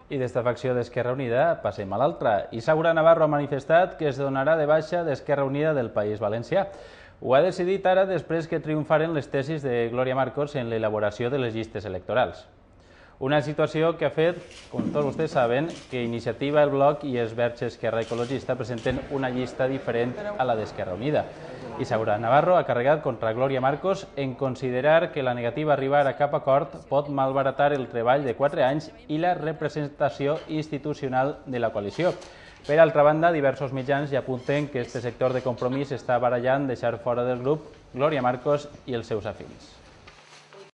I d'esta facció d'Esquerra Unida passem a l'altra. Isaura Navarro ha manifestat que es donarà de baixa d'Esquerra Unida del País Valencià. Ho ha decidit ara després que triomfaren les tesis de Glòria Marcos en l'elaboració de les llistes electorals. Una situació que ha fet, com tots vostès saben, que Iniciativa, el Bloc i els Verds Esquerra Ecologista presenten una llista diferent a la d'Esquerra Unida. Isaura Navarro ha carregat contra Glòria Marcos en considerar que la negativa a arribar a cap acord pot malbaratar el treball de 4 anys i la representació institucional de la coalició. Per altra banda, diversos mitjans ja apunten que este sector de Compromís està barallant deixar fora del grup Glòria Marcos i els seus afins.